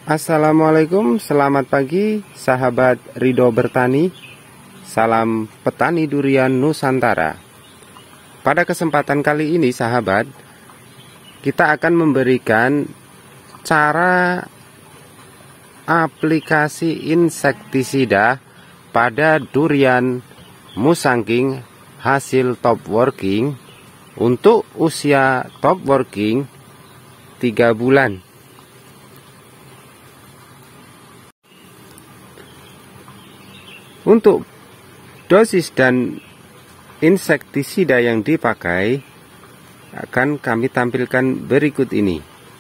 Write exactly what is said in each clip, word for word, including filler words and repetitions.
Assalamualaikum, selamat pagi sahabat Ridho Bertani. Salam petani durian Nusantara. Pada kesempatan kali ini sahabat, kita akan memberikan cara aplikasi insektisida pada durian Musangking hasil top working untuk usia top working tiga bulan. Untuk dosis dan insektisida yang dipakai akan kami tampilkan berikut ini.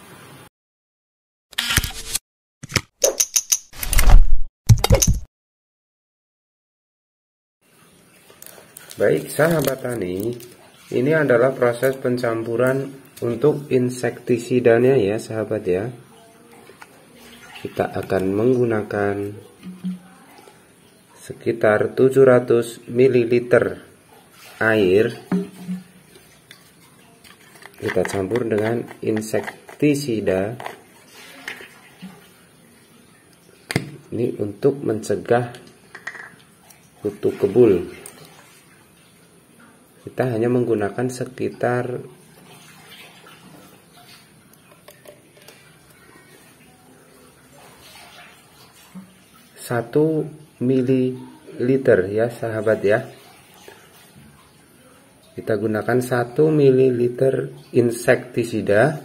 Baik sahabat tani, ini adalah proses pencampuran untuk insektisidanya ya sahabat ya. Kita akan menggunakan sekitar tujuh ratus mililiter air. Kita campur dengan insektisida. Ini untuk mencegah kutu kebul. Kita hanya menggunakan sekitar satu mililiter ya sahabat ya. Kita gunakan satu mililiter insektisida.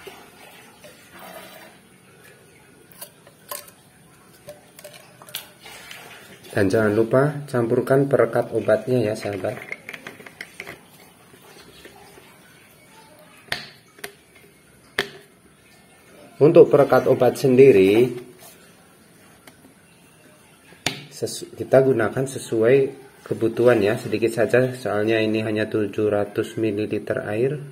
Dan jangan lupa campurkan perekat obatnya ya sahabat. Untuk perekat obat sendiri kita gunakan sesuai kebutuhan ya, sedikit saja soalnya ini hanya tujuh ratus mililiter air.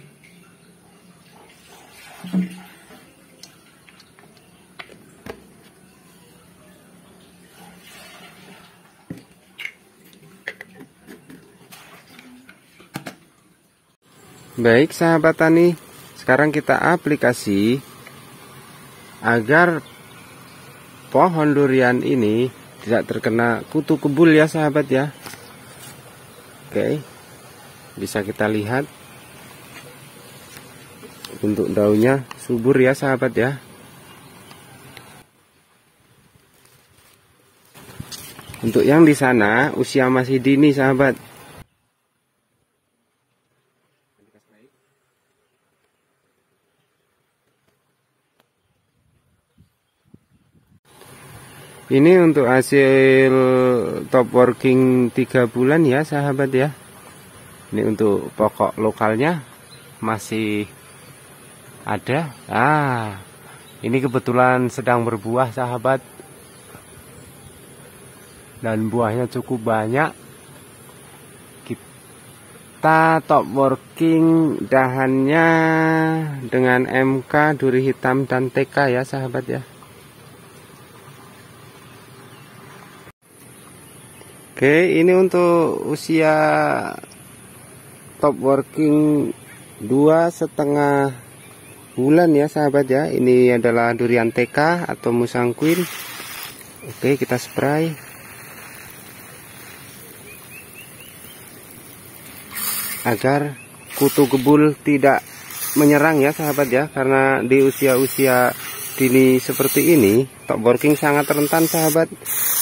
Baik sahabat tani, sekarang kita aplikasi agar pohon durian ini tidak terkena kutu kebul ya sahabat ya. Oke, bisa kita lihat untuk daunnya subur ya sahabat ya. Untuk yang di sana usia masih dini sahabat. Ini untuk hasil top working tiga bulan ya sahabat ya. Ini untuk pokok lokalnya masih ada. Ah, ini kebetulan sedang berbuah sahabat. Dan buahnya cukup banyak. Kita top working dahannya dengan M K, duri hitam dan T K ya sahabat ya. Oke, ini untuk usia top working dua setengah bulan ya sahabat ya. Ini adalah durian T K atau Musangking. Oke, kita spray agar kutu kebul tidak menyerang ya sahabat ya. Karena di usia-usia dini seperti ini top working sangat rentan sahabat.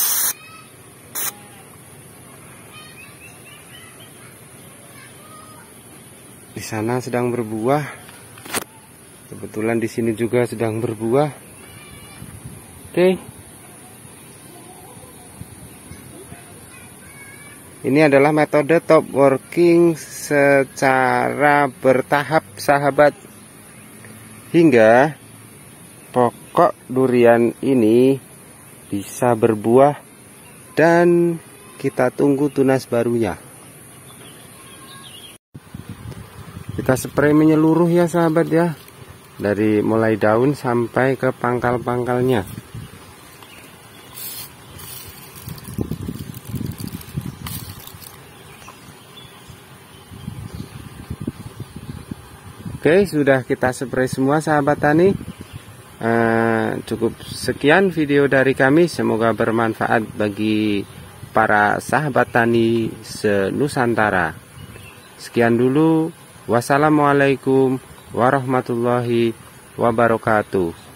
Di sana sedang berbuah. Kebetulan di sini juga sedang berbuah. Oke. Ini adalah metode top working secara bertahap sahabat. Hingga pokok durian ini bisa berbuah dan kita tunggu tunas barunya. Kita spray menyeluruh ya sahabat ya, dari mulai daun sampai ke pangkal-pangkalnya. Oke, sudah kita spray semua sahabat tani. Uh, cukup sekian video dari kami, semoga bermanfaat bagi para sahabat tani se-Nusantara. Sekian dulu, wassalamualaikum warahmatullahi wabarakatuh.